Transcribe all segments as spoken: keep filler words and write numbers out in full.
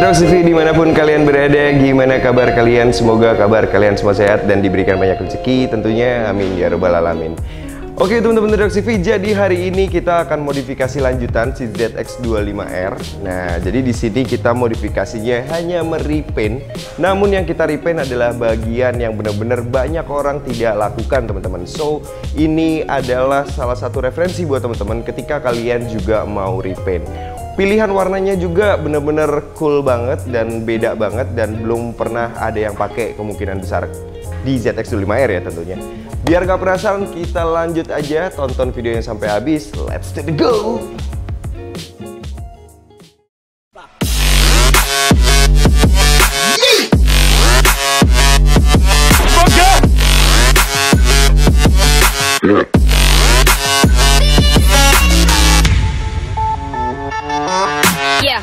Drox T V dimanapun kalian berada, gimana kabar kalian? Semoga kabar kalian semua sehat dan diberikan banyak rezeki tentunya, amin ya rabbal alamin. Oke teman-teman Drox T V, jadi hari ini kita akan modifikasi lanjutan si Z X dua puluh lima R. Nah, jadi di sini kita modifikasinya hanya merepaint. Namun yang kita repaint adalah bagian yang benar-benar banyak orang tidak lakukan teman-teman. So, ini adalah salah satu referensi buat teman-teman ketika kalian juga mau repaint. Pilihan warnanya juga bener-bener cool banget dan beda banget dan belum pernah ada yang pakai kemungkinan besar di Z X dua puluh lima R ya tentunya. Biar gak penasaran, kita lanjut aja, tonton videonya sampai habis. Let's do the go! Yeah.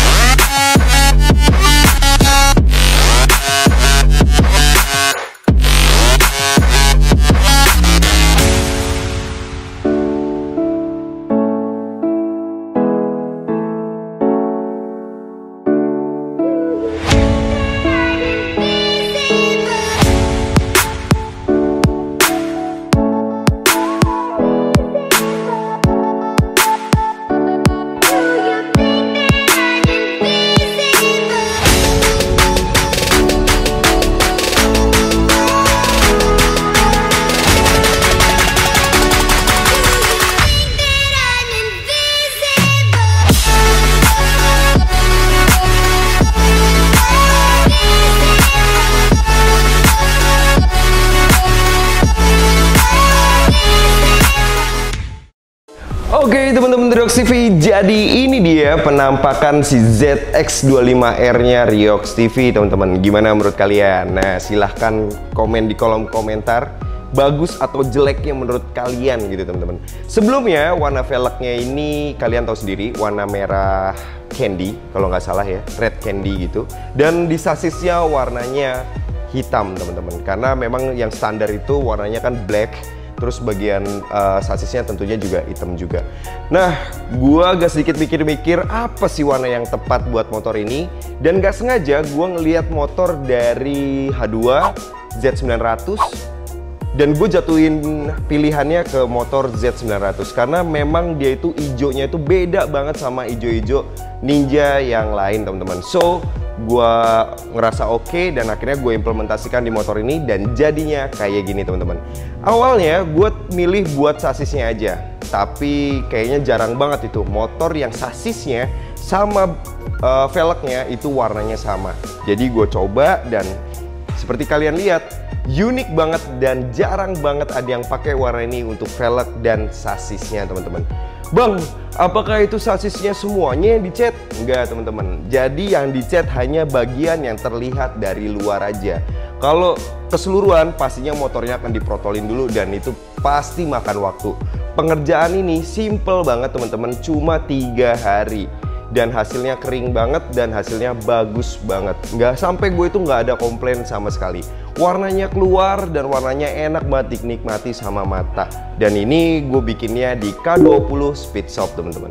Oke teman-teman Drox T V, jadi ini dia penampakan si Z X dua puluh lima R-nya Riox T V teman-teman. Gimana menurut kalian? Nah, silahkan komen di kolom komentar bagus atau jeleknya menurut kalian gitu teman-teman. Sebelumnya warna velgnya ini kalian tahu sendiri, warna merah candy kalau nggak salah ya, red candy gitu. Dan di sasisnya warnanya hitam teman-teman, karena memang yang standar itu warnanya kan black. Terus bagian uh, sasisnya tentunya juga hitam juga. Nah, gua agak sedikit mikir-mikir apa sih warna yang tepat buat motor ini. Dan gak sengaja gua ngeliat motor dari H dua Z sembilan ratus. Dan gue jatuhin pilihannya ke motor Z sembilan ratus. Karena memang dia itu hijaunya itu beda banget sama hijau-hijau Ninja yang lain teman-teman. So, gue ngerasa oke okay, dan akhirnya gue implementasikan di motor ini dan jadinya kayak gini teman-teman. Awalnya gue milih buat sasisnya aja, tapi kayaknya jarang banget itu motor yang sasisnya sama uh, velgnya itu warnanya sama. Jadi gue coba dan seperti kalian lihat unik banget dan jarang banget ada yang pakai warna ini untuk velg dan sasisnya teman-teman. Bang, apakah itu sasisnya semuanya yang dicat? Enggak teman-teman, jadi yang dicat hanya bagian yang terlihat dari luar aja. Kalau keseluruhan pastinya motornya akan diprotolin dulu dan itu pasti makan waktu. Pengerjaan ini simple banget teman-teman, cuma tiga hari. Dan hasilnya kering banget dan hasilnya bagus banget. Nggak sampai gue itu nggak ada komplain sama sekali. Warnanya keluar dan warnanya enak banget dinikmati sama mata. Dan ini gue bikinnya di K dua puluh Speed Shop teman-teman.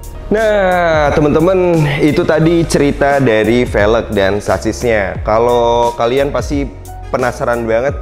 Nah teman-teman, itu tadi cerita dari velg dan sasisnya. Kalau kalian pasti penasaran banget,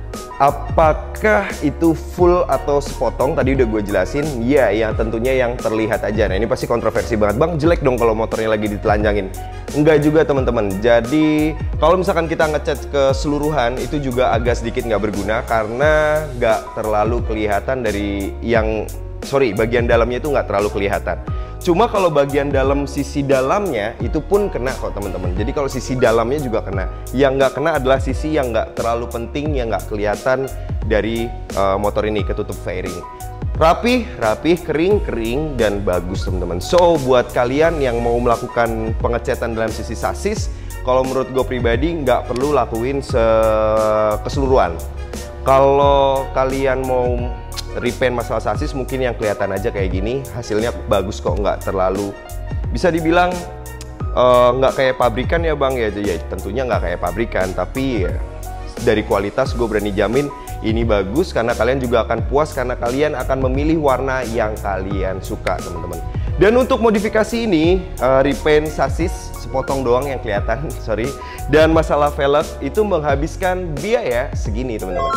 apakah itu full atau sepotong? Tadi udah gue jelasin. Ya, yang tentunya yang terlihat aja. Nah ini pasti kontroversi banget. Bang, jelek dong kalau motornya lagi ditelanjangin. Enggak juga teman-teman. Jadi kalau misalkan kita ngecat keseluruhan itu juga agak sedikit nggak berguna karena nggak terlalu kelihatan dari yang sorry bagian dalamnya itu nggak terlalu kelihatan. Cuma kalau bagian dalam sisi dalamnya itu pun kena kok teman-teman. Jadi kalau sisi dalamnya juga kena. Yang nggak kena adalah sisi yang nggak terlalu penting, yang nggak kelihatan dari uh, motor ini, ketutup fairing. Rapih, rapih, kering, kering, dan bagus teman-teman. So buat kalian yang mau melakukan pengecatan dalam sisi sasis, kalau menurut gue pribadi nggak perlu lakuin keseluruhan. Kalau kalian mau repaint masalah sasis mungkin yang kelihatan aja kayak gini, hasilnya bagus kok, nggak terlalu bisa dibilang uh, nggak kayak pabrikan ya bang ya. Ya tentunya nggak kayak pabrikan, tapi ya, dari kualitas gue berani jamin ini bagus karena kalian juga akan puas karena kalian akan memilih warna yang kalian suka teman-teman. Dan untuk modifikasi ini uh, repaint sasis sepotong doang yang kelihatan, sorry. Dan masalah velg itu menghabiskan biaya segini teman-teman.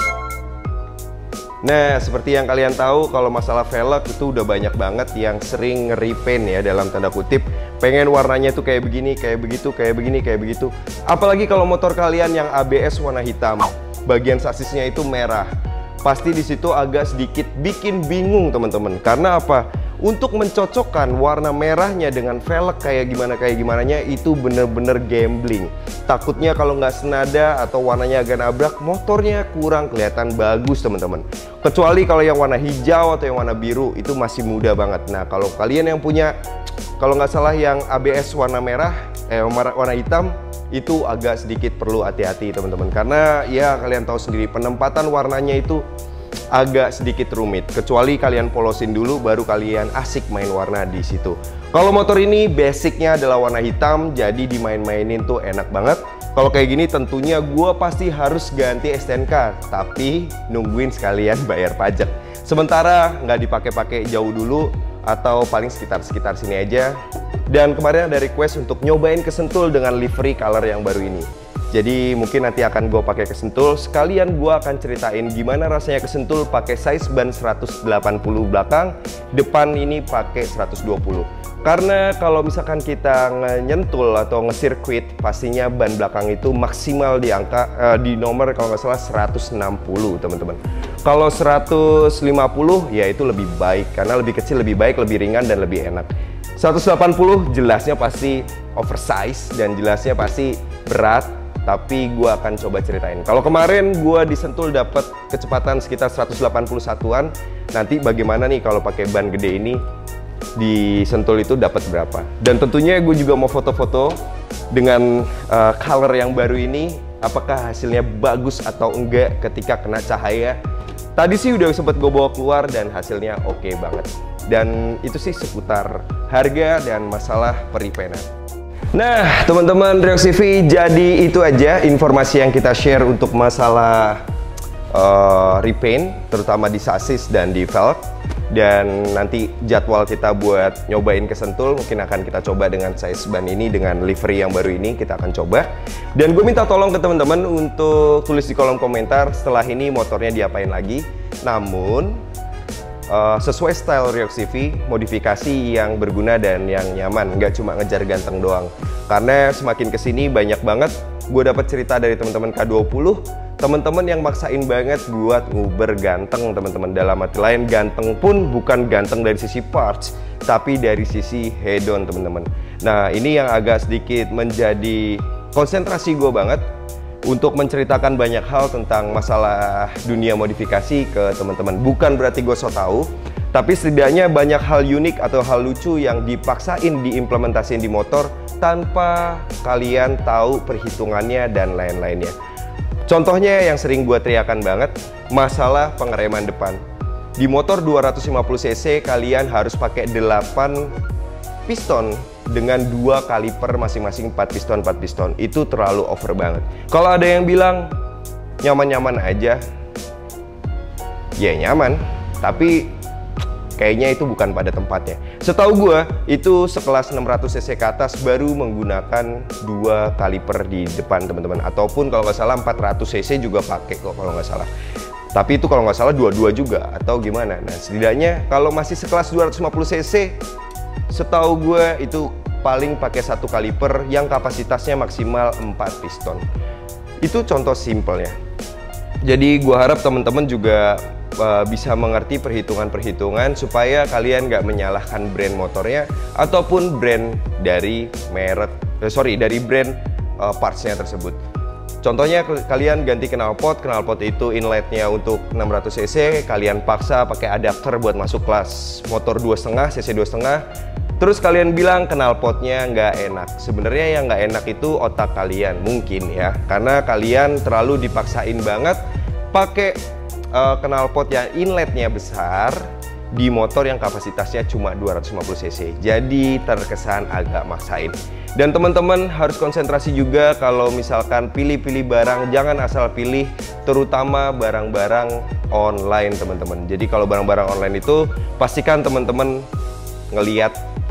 Nah, seperti yang kalian tahu, kalau masalah velg itu udah banyak banget yang sering nge-repaint ya, dalam tanda kutip. Pengen warnanya tuh kayak begini, kayak begitu, kayak begini, kayak begitu. Apalagi kalau motor kalian yang A B S warna hitam, bagian sasisnya itu merah. Pasti di situ agak sedikit bikin bingung teman-teman. Karena apa? Untuk mencocokkan warna merahnya dengan velg kayak gimana kayak gimananya itu bener-bener gambling. Takutnya kalau nggak senada atau warnanya agak nabrak, motornya kurang kelihatan bagus teman-teman. Kecuali kalau yang warna hijau atau yang warna biru itu masih mudah banget. Nah, kalau kalian yang punya, kalau nggak salah yang A B S warna merah, eh warna hitam, itu agak sedikit perlu hati-hati teman-teman. Karena ya kalian tahu sendiri, penempatan warnanya itu agak sedikit rumit, kecuali kalian polosin dulu baru kalian asik main warna di situ. Kalau motor ini basicnya adalah warna hitam, jadi dimain-mainin tuh enak banget. Kalau kayak gini tentunya gue pasti harus ganti S T N K, tapi nungguin sekalian bayar pajak. Sementara nggak dipakai-pakai jauh dulu, atau paling sekitar-sekitar sini aja. Dan kemarin ada request untuk nyobain kesentul dengan livery color yang baru ini. Jadi mungkin nanti akan gue pakai kesentul, sekalian gue akan ceritain gimana rasanya kesentul pakai size ban seratus delapan puluh belakang, depan ini pakai seratus dua puluh. Karena kalau misalkan kita nyentul atau nge-sirkuit, pastinya ban belakang itu maksimal di angka eh, di nomor kalau nggak salah seratus enam puluh teman-teman. Kalau seratus lima puluh ya itu lebih baik, karena lebih kecil lebih baik, lebih ringan dan lebih enak. seratus delapan puluh jelasnya pasti oversize dan jelasnya pasti berat. Tapi gue akan coba ceritain. Kalau kemarin gue di Sentul dapat kecepatan sekitar seratus delapan puluh satuan. Nanti bagaimana nih kalau pakai ban gede ini di Sentul itu dapat berapa? Dan tentunya gue juga mau foto-foto dengan uh, color yang baru ini. Apakah hasilnya bagus atau enggak ketika kena cahaya? Tadi sih udah sempet gue bawa keluar dan hasilnya oke okay banget. Dan itu sih seputar harga dan masalah peripenan. Nah teman-teman Riox T V, jadi itu aja informasi yang kita share untuk masalah uh, repaint, terutama di sasis dan di velg. Dan nanti jadwal kita buat nyobain ke Sentul mungkin akan kita coba dengan size ban ini, dengan livery yang baru ini kita akan coba. Dan gue minta tolong ke teman-teman untuk tulis di kolom komentar setelah ini motornya diapain lagi. Namun Uh, sesuai style Riox T V, modifikasi yang berguna dan yang nyaman, nggak cuma ngejar ganteng doang. Karena semakin kesini banyak banget gue dapat cerita dari teman-teman K dua puluh, teman-teman yang maksain banget buat nguber ganteng teman-teman. Dalam arti lain ganteng pun bukan ganteng dari sisi parts, tapi dari sisi head on teman-teman. Nah ini yang agak sedikit menjadi konsentrasi gue banget untuk menceritakan banyak hal tentang masalah dunia modifikasi ke teman-teman. Bukan berarti gue so tau, tapi setidaknya banyak hal unik atau hal lucu yang dipaksain diimplementasiin di motor tanpa kalian tahu perhitungannya dan lain-lainnya. Contohnya yang sering gue teriakan banget, masalah pengereman depan. Di motor dua ratus lima puluh cc kalian harus pakai delapan piston dengan dua kaliper masing-masing empat piston empat piston. Itu terlalu over banget. Kalau ada yang bilang nyaman-nyaman aja, ya nyaman, tapi kayaknya itu bukan pada tempatnya. Setahu gue itu sekelas enam ratus cc ke atas baru menggunakan dua kaliper di depan teman-teman, ataupun kalau nggak salah empat ratus cc juga pakai kok kalau nggak salah. Tapi itu kalau nggak salah dua-dua juga atau gimana. Nah setidaknya kalau masih sekelas dua ratus lima puluh cc, setahu gue itu paling pakai satu kaliper yang kapasitasnya maksimal empat piston. Itu contoh simpelnya. Jadi gue harap teman-teman juga uh, bisa mengerti perhitungan-perhitungan supaya kalian nggak menyalahkan brand motornya ataupun brand dari merek, eh, sorry dari brand uh, partsnya tersebut. Contohnya kalian ganti knalpot, knalpot itu inletnya untuk enam ratus cc, kalian paksa pakai adapter buat masuk kelas motor dua koma lima, cc dua koma lima. Terus kalian bilang knalpotnya nggak enak. Sebenarnya yang nggak enak itu otak kalian mungkin ya, karena kalian terlalu dipaksain banget pakai uh, knalpot yang inletnya besar di motor yang kapasitasnya cuma dua ratus lima puluh cc. Jadi terkesan agak maksain. Dan teman-teman harus konsentrasi juga kalau misalkan pilih-pilih barang, jangan asal pilih, terutama barang-barang online teman-teman. Jadi kalau barang-barang online itu pastikan teman-teman ngeliat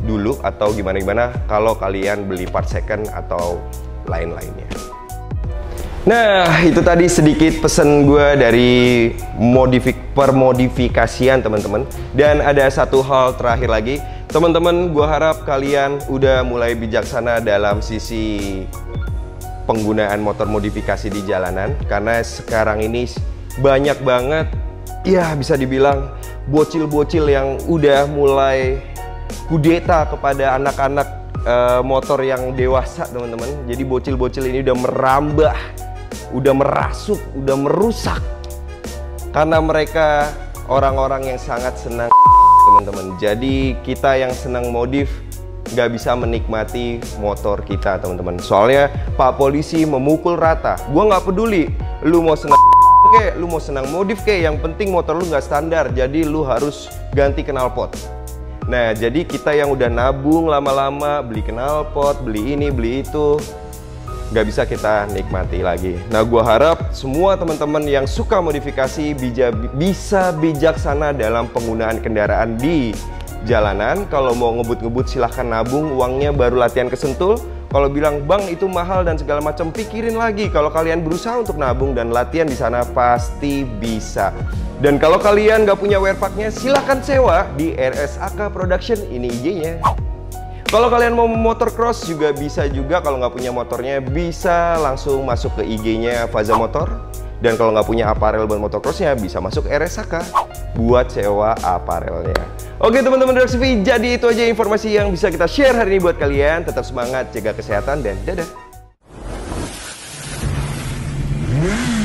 dulu atau gimana-gimana kalau kalian beli part second atau lain-lainnya. Nah, itu tadi sedikit pesan gue dari modifik permodifikasian teman-teman. Dan ada satu hal terakhir lagi, teman-teman, gue harap kalian udah mulai bijaksana dalam sisi penggunaan motor modifikasi di jalanan, karena sekarang ini banyak banget, ya bisa dibilang bocil-bocil yang udah mulai kudeta kepada anak-anak uh, motor yang dewasa, teman-teman. Jadi bocil-bocil ini udah merambah, udah merasuk, udah merusak, karena mereka orang-orang yang sangat senang, teman-teman. Jadi kita yang senang modif nggak bisa menikmati motor kita, teman-teman. Soalnya Pak Polisi memukul rata. Gua nggak peduli, lu mau senang kek, lu mau senang modif kek, yang penting motor lu nggak standar, jadi lu harus ganti knalpot. Nah, jadi kita yang udah nabung lama-lama, beli knalpot, beli ini, beli itu, nggak bisa kita nikmati lagi. Nah, gua harap semua teman-teman yang suka modifikasi bija, bisa bijaksana dalam penggunaan kendaraan di jalanan. Kalau mau ngebut-ngebut silahkan nabung uangnya baru latihan ke Sentul. Kalau bilang bang itu mahal dan segala macam, pikirin lagi. Kalau kalian berusaha untuk nabung dan latihan di sana pasti bisa. Dan kalau kalian nggak punya wearpacknya, silahkan sewa di R S A K Production, ini I G-nya. Kalau kalian mau motor cross juga bisa juga. Kalau nggak punya motornya bisa langsung masuk ke I G-nya Faza Motor. Dan kalau nggak punya aparel buat motocrossnya bisa masuk R S A K buat sewa aparelnya. Oke teman-teman Reaksi T V, jadi itu aja informasi yang bisa kita share hari ini buat kalian. Tetap semangat, jaga kesehatan, dan dadah.